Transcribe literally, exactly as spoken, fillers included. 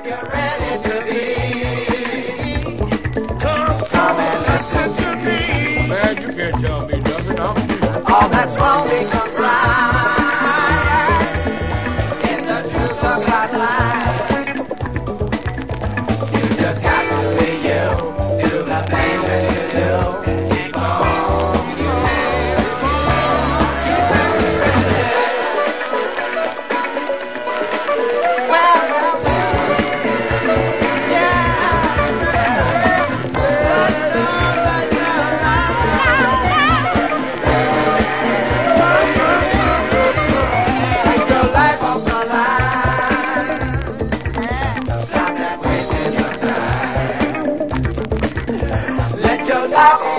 you're ready to be. Come, come and listen to me. Man, you can't tell me nothing. I'm here. All that's wrong becomes right in the truth of God's life. You just got to be you. Do the things that you do. Keep on. Well, well, take your life off the line. Stop that wasting of time. Let your dog